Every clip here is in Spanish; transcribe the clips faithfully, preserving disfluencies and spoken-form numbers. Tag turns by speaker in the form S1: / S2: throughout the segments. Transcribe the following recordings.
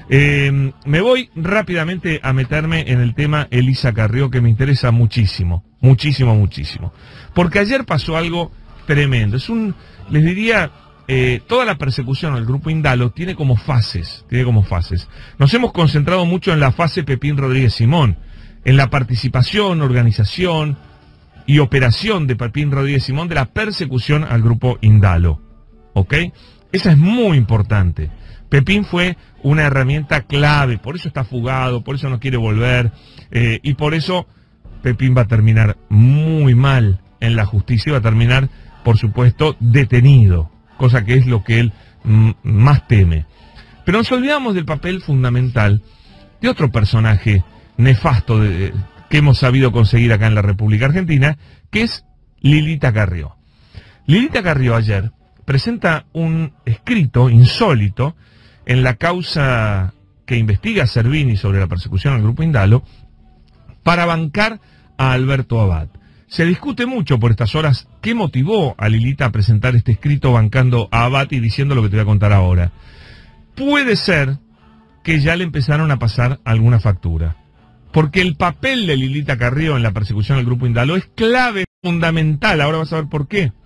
S1: Eh, me voy rápidamente a meterme en el tema Elisa Carrió, que me interesa muchísimo, muchísimo, muchísimo. Porque ayer pasó algo tremendo. Es un, les diría, eh, toda la persecución al grupo Indalo tiene como fases, tiene como fases. Nos hemos concentrado mucho en la fase Pepín Rodríguez Simón, en la participación, organización y operación de Pepín Rodríguez Simón de la persecución al grupo Indalo. ¿Ok? Esa es muy importante. Pepín fue una herramienta clave, por eso está fugado, por eso no quiere volver, eh, y por eso Pepín va a terminar muy mal en la justicia y va a terminar, por supuesto, detenido, cosa que es lo que él más teme. Pero nos olvidamos del papel fundamental de otro personaje nefasto de, que hemos sabido conseguir acá en la República Argentina, que es Lilita Carrió. Lilita Carrió ayer presenta un escrito insólito en la causa que investiga Servini sobre la persecución al grupo Indalo para bancar a Alberto Abad. Se discute mucho por estas horas qué motivó a Lilita a presentar este escrito bancando a Abad y diciendo lo que te voy a contar ahora. Puede ser que ya le empezaron a pasar alguna factura, porque el papel de Lilita Carrió en la persecución al grupo Indalo es clave, fundamental. Ahora vas a ver por qué.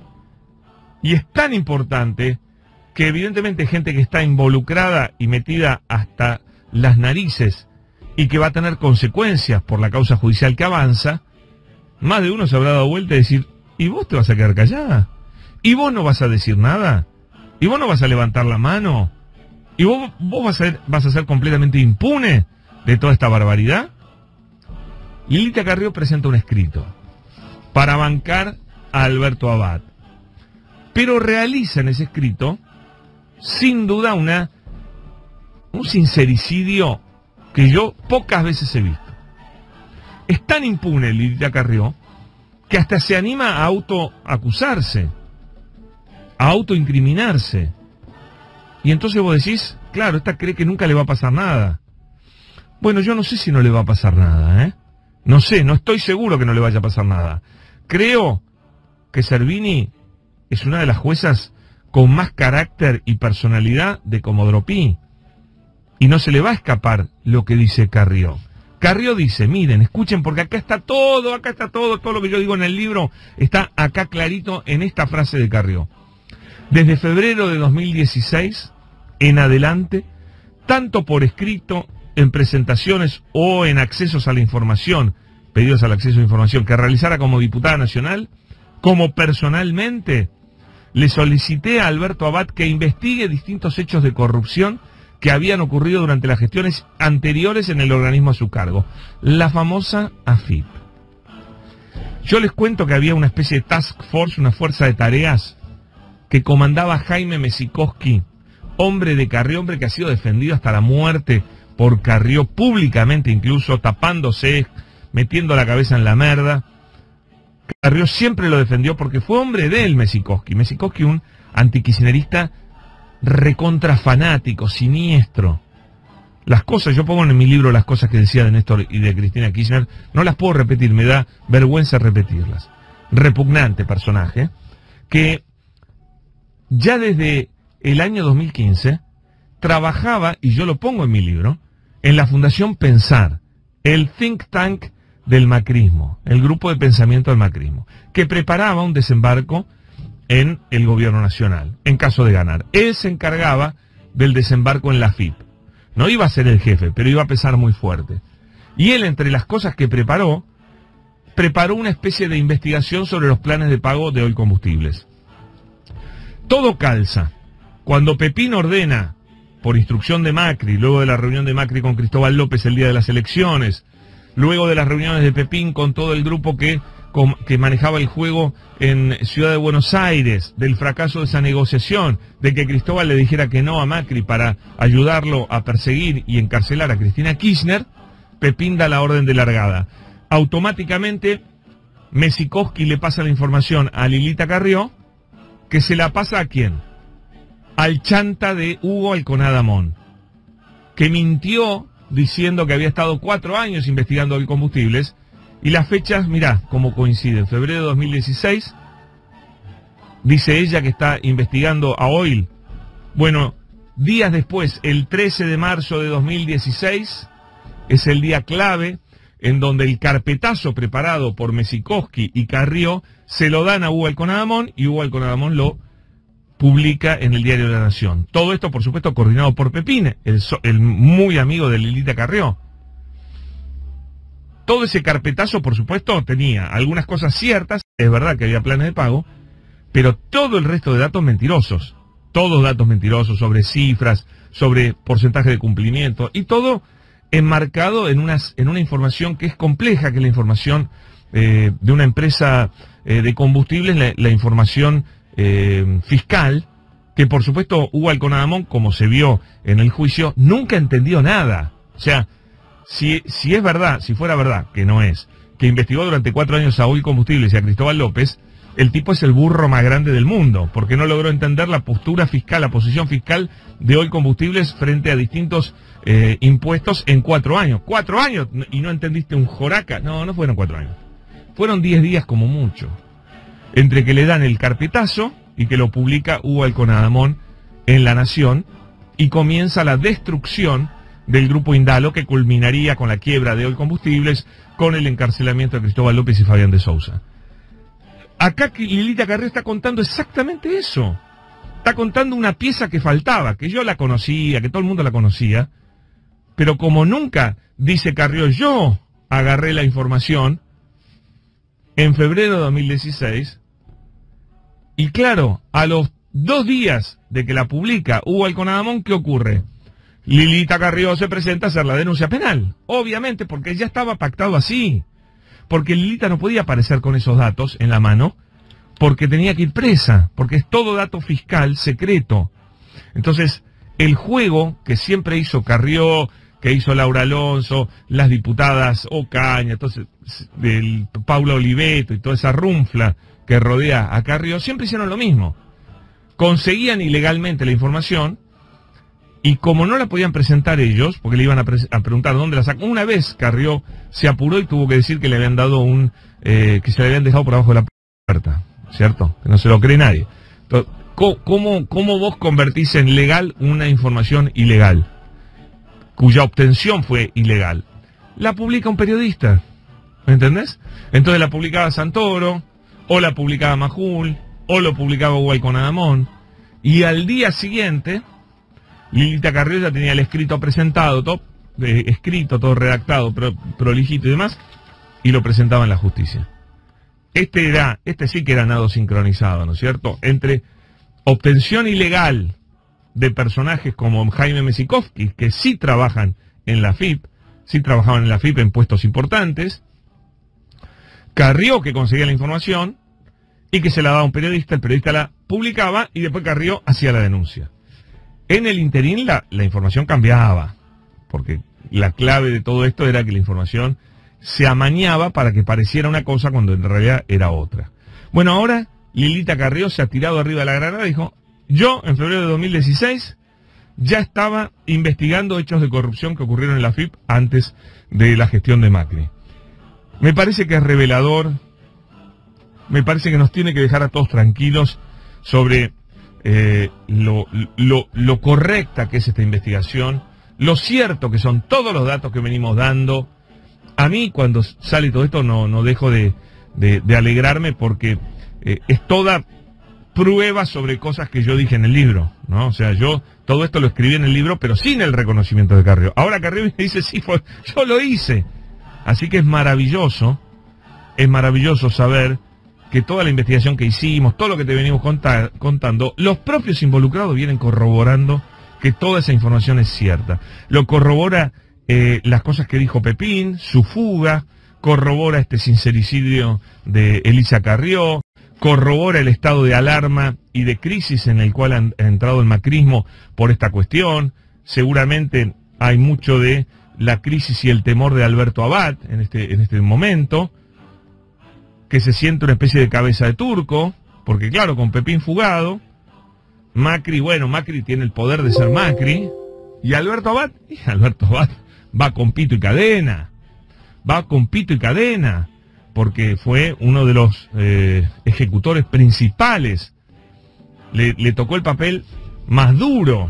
S1: Y es tan importante que evidentemente gente que está involucrada y metida hasta las narices y que va a tener consecuencias por la causa judicial que avanza, más de uno se habrá dado vuelta y decir, ¿y vos te vas a quedar callada? ¿Y vos no vas a decir nada? ¿Y vos no vas a levantar la mano? ¿Y vos, vos vas, a ser, vas a ser completamente impune de toda esta barbaridad? Lilita Carrió presenta un escrito para bancar a Alberto Abad, pero realiza en ese escrito sin duda una un sincericidio que yo pocas veces he visto. Es tan impune Lilita Carrió que hasta se anima a autoacusarse, a autoincriminarse. Y entonces vos decís, claro, esta cree que nunca le va a pasar nada. Bueno, yo no sé si no le va a pasar nada, ¿eh? No sé, no estoy seguro que no le vaya a pasar nada. Creo que Servini es una de las juezas con más carácter y personalidad de Comodoro Pi. Y no se le va a escapar lo que dice Carrió. Carrió dice, miren, escuchen, porque acá está todo, acá está todo, todo lo que yo digo en el libro está acá clarito en esta frase de Carrió. Desde febrero de dos mil dieciséis en adelante, tanto por escrito, en presentaciones o en accesos a la información, pedidos al acceso a la información que realizara como diputada nacional, como personalmente, le solicité a Alberto Abad que investigue distintos hechos de corrupción que habían ocurrido durante las gestiones anteriores en el organismo a su cargo, la famosa A F I P. Yo les cuento que había una especie de task force, una fuerza de tareas, que comandaba Jaime Mesikoski, hombre de Carrió, hombre que ha sido defendido hasta la muerte por Carrió, públicamente incluso, tapándose, metiendo la cabeza en la merda. Carrió siempre lo defendió porque fue hombre de él, Mesikoski. Mesikoski, un antikirchnerista recontra fanático, siniestro. Las cosas, yo pongo en mi libro las cosas que decía de Néstor y de Cristina Kirchner, no las puedo repetir, me da vergüenza repetirlas. Repugnante personaje, que ya desde el año dos mil quince trabajaba, y yo lo pongo en mi libro, en la Fundación Pensar, el think tank del macrismo, el grupo de pensamiento del macrismo, que preparaba un desembarco en el gobierno nacional, en caso de ganar. Él se encargaba del desembarco en la A F I P. No iba a ser el jefe, pero iba a pesar muy fuerte. Y él, entre las cosas que preparó, preparó una especie de investigación sobre los planes de pago de Oil Combustibles. Todo calza. Cuando Pepín ordena, por instrucción de Macri, luego de la reunión de Macri con Cristóbal López el día de las elecciones, luego de las reuniones de Pepín con todo el grupo que, con, que manejaba el juego en Ciudad de Buenos Aires, del fracaso de esa negociación, de que Cristóbal le dijera que no a Macri para ayudarlo a perseguir y encarcelar a Cristina Kirchner, Pepín da la orden de largada. Automáticamente, Mesikoski le pasa la información a Lilita Carrió, que se la pasa ¿a quién? Al chanta de Hugo Alconada Mon, que mintió diciendo que había estado cuatro años investigando Oil Combustibles, y las fechas, mirá cómo coinciden. Febrero de dos mil dieciséis, dice ella que está investigando a Oil. Bueno, Días después, el trece de marzo de dos mil dieciséis, es el día clave en donde el carpetazo preparado por Mesikoski y Carrió se lo dan a Hugo Alconadamón y Hugo Alconadamón lo publica en el diario La Nación. Todo esto, por supuesto, coordinado por Pepín, el, so, el muy amigo de Lilita Carrió. Todo ese carpetazo, por supuesto, tenía algunas cosas ciertas, es verdad que había planes de pago, pero todo el resto de datos mentirosos. Todos datos mentirosos sobre cifras, sobre porcentaje de cumplimiento, y todo enmarcado en, unas, en una información que es compleja, que es la información eh, de una empresa eh, de combustibles, la, la información eh, fiscal, que por supuesto Hugo Alconadamón, como se vio en el juicio, nunca entendió nada. O sea, si, si es verdad, si fuera verdad, que no es, que investigó durante cuatro años a Oil Combustibles y a Cristóbal López, el tipo es el burro más grande del mundo, porque no logró entender la postura fiscal, la posición fiscal de Oil Combustibles frente a distintos eh, impuestos en cuatro años. ¿Cuatro años? ¿Y no entendiste un joraca? No, no fueron cuatro años. Fueron diez días como mucho. Entre que le dan el carpetazo y que lo publica Hugo Alconadamón en La Nación, y comienza la destrucción del grupo Indalo, que culminaría con la quiebra de Oil Combustibles, con el encarcelamiento de Cristóbal López y Fabián de Sousa. Acá Lilita Carrió está contando exactamente eso. Está contando una pieza que faltaba, que yo la conocía, que todo el mundo la conocía, pero como nunca, dice Carrió, yo agarré la información en febrero de dos mil dieciséis, y claro, a los dos días de que la publica Hugo Alconadamón, ¿qué ocurre? Lilita Carrió se presenta a hacer la denuncia penal, obviamente, porque ya estaba pactado así. Porque Lilita no podía aparecer con esos datos en la mano, porque tenía que ir presa, porque es todo dato fiscal secreto. Entonces, el juego que siempre hizo Carrió, que hizo Laura Alonso, las diputadas Ocaña, entonces, del Paula Oliveto y toda esa runfla que rodea a Carrió, siempre hicieron lo mismo. Conseguían ilegalmente la información, y como no la podían presentar ellos, porque le iban a, pre a preguntar dónde la sacó, una vez Carrió se apuró y tuvo que decir que le habían dado un, eh, que se le habían dejado por abajo de la puerta, ¿cierto? Que no se lo cree nadie. Entonces, ¿cómo, cómo vos convertís en legal una información ilegal, cuya obtención fue ilegal? La publica un periodista, ¿me entendés? Entonces la publicaba Santoro, o la publicaba Majul, o lo publicaba Hugo Alconadamón, y al día siguiente Lilita Carrió ya tenía el escrito presentado, todo eh, escrito, todo redactado, pro, prolijito y demás, y lo presentaba en la justicia. Este era, este sí que era nado sincronizado, ¿no es cierto? Entre obtención ilegal de personajes como Jaime Mesikoski, que sí trabajan en la F I P, sí trabajaban en la F I P en puestos importantes, Carrió, que conseguía la información, y que se la daba a un periodista, el periodista la publicaba, y después Carrió hacía la denuncia. En el interín la, la información cambiaba, porque la clave de todo esto era que la información se amañaba para que pareciera una cosa cuando en realidad era otra. Bueno, ahora Lilita Carrió se ha tirado arriba de la granada y dijo, yo en febrero de dos mil dieciséis ya estaba investigando hechos de corrupción que ocurrieron en la F I P antes de la gestión de Macri. Me parece que es revelador, me parece que nos tiene que dejar a todos tranquilos sobre Eh, lo, lo, lo correcta que es esta investigación, lo cierto que son todos los datos que venimos dando. A mí cuando sale todo esto no, no dejo de, de, de alegrarme, porque eh, es toda prueba sobre cosas que yo dije en el libro, ¿no? O sea, yo todo esto lo escribí en el libro, pero sin el reconocimiento de Carrió. Ahora Carrió me dice, sí, fue, yo lo hice. Así que es maravilloso, es maravilloso saber que toda la investigación que hicimos, todo lo que te venimos contar, contando, los propios involucrados vienen corroborando que toda esa información es cierta. Lo corrobora eh, las cosas que dijo Pepín, su fuga, corrobora este sincericidio de Elisa Carrió, corrobora el estado de alarma y de crisis en el cual ha entrado el macrismo por esta cuestión. Seguramente hay mucho de la crisis y el temor de Alberto Abad en este, en este momento, que se siente una especie de cabeza de turco, porque claro, con Pepín fugado, Macri, bueno, Macri tiene el poder de ser Macri, y Alberto Abad, y Alberto Abad va con pito y cadena, va con pito y cadena, porque fue uno de los eh, ejecutores principales, le, le tocó el papel más duro,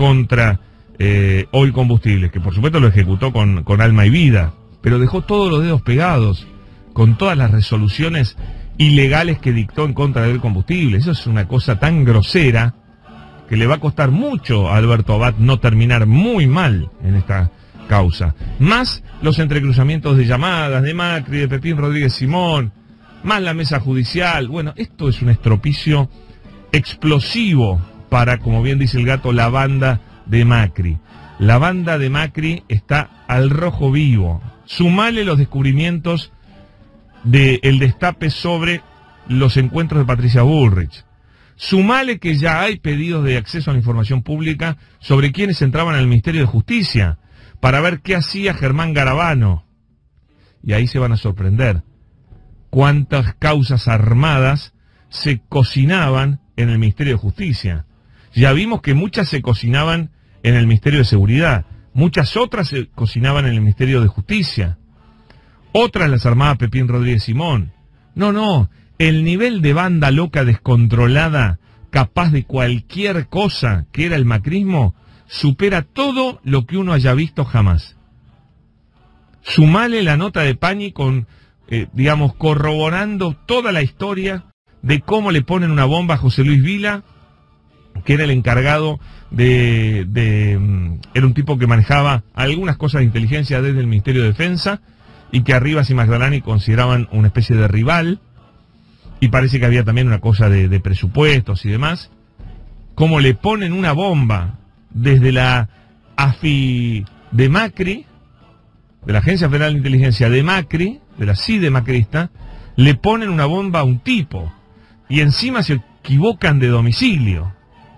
S1: contra eh, Oil Combustibles, que por supuesto lo ejecutó con, con alma y vida, pero dejó todos los dedos pegados con todas las resoluciones ilegales que dictó en contra de Oil Combustibles. Eso es una cosa tan grosera que le va a costar mucho a Alberto Abad no terminar muy mal en esta causa. Más los entrecruzamientos de llamadas de Macri, de Pepín Rodríguez Simón, más la mesa judicial. Bueno, esto es un estropicio explosivo para, como bien dice el gato, la banda de Macri. La banda de Macri está al rojo vivo. Sumale los descubrimientos del destape sobre los encuentros de Patricia Bullrich. Sumale que ya hay pedidos de acceso a la información pública sobre quienes entraban al Ministerio de Justicia para ver qué hacía Germán Garabano. Y ahí se van a sorprender cuántas causas armadas se cocinaban en el Ministerio de Justicia. Ya vimos que muchas se cocinaban en el Ministerio de Seguridad, muchas otras se cocinaban en el Ministerio de Justicia, otras las armaba Pepín Rodríguez Simón. No, no, el nivel de banda loca descontrolada, capaz de cualquier cosa que era el macrismo, supera todo lo que uno haya visto jamás. Sumale la nota de Pañi con, eh, digamos, corroborando toda la historia de cómo le ponen una bomba a José Luis Vila, que era el encargado de, de... era un tipo que manejaba algunas cosas de inteligencia desde el Ministerio de Defensa, y que Arribas y Magdalani consideraban una especie de rival, y parece que había también una cosa de, de presupuestos y demás. Cómo le ponen una bomba desde la AFI de Macri, de la Agencia Federal de Inteligencia de Macri, de la C I D E macrista, le ponen una bomba a un tipo, y encima se equivocan de domicilio.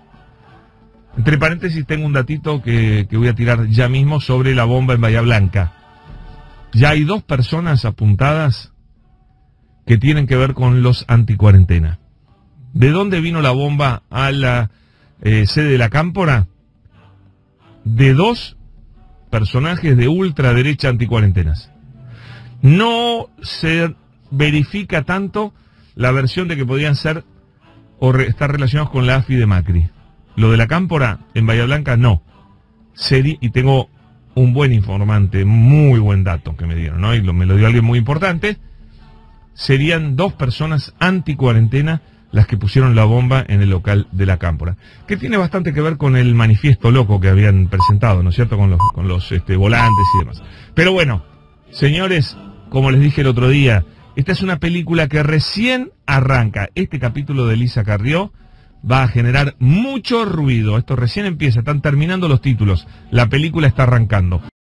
S1: Entre paréntesis tengo un datito que, que voy a tirar ya mismo sobre la bomba en Bahía Blanca. Ya hay dos personas apuntadas que tienen que ver con los anticuarentena. ¿De dónde vino la bomba a la eh, sede de la Cámpora? De dos personajes de ultraderecha anticuarentenas. No se verifica tanto la versión de que podían ser o re, estar relacionados con la AFI de Macri. Lo de la Cámpora en Bahía Blanca no. Seri, y tengo un buen informante, muy buen dato que me dieron, ¿no? Y lo, me lo dio alguien muy importante. Serían dos personas anticuarentena las que pusieron la bomba en el local de la Cámpora, que tiene bastante que ver con el manifiesto loco que habían presentado, ¿no es cierto?, con los, con los este, volantes y demás. Pero bueno, señores, como les dije el otro día, esta es una película que recién arranca. Este capítulo de Elisa Carrió va a generar mucho ruido. Esto recién empieza, están terminando los títulos, la película está arrancando.